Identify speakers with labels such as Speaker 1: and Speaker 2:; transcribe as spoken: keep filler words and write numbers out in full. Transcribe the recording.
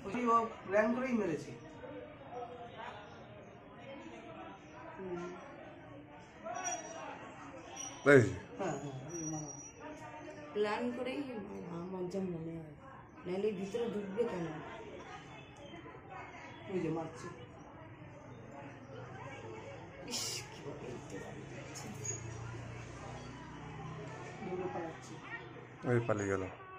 Speaker 1: ওই ও প্ল্যান করেই মেরেছে।
Speaker 2: এই
Speaker 1: হ্যাঁ হ্যাঁ ওই মারা।
Speaker 3: প্ল্যান করেই আমার যা মনে হয়, নাহলে ভিতরে ঢুকবে কেন?
Speaker 1: ওই যে মারছে।
Speaker 3: ইস কিভাবে দিতে পারছে,
Speaker 1: দৌড়ে পালাচ্ছে।
Speaker 2: ওই পালিয়ে গেল।